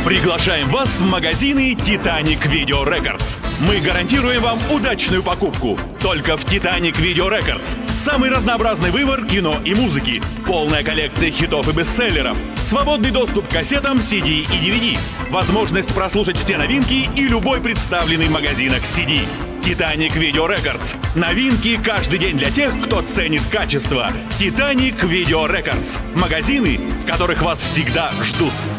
Приглашаем вас в магазины Titanic Video Records. Мы гарантируем вам удачную покупку. Только в Titanic Video Records. Самый разнообразный выбор кино и музыки. Полная коллекция хитов и бестселлеров. Свободный доступ к кассетам, CD и DVD. Возможность прослушать все новинки и любой представленный в магазинах CD. Titanic Video Records. Новинки каждый день для тех, кто ценит качество. Titanic Video Records. Магазины, в которых вас всегда ждут.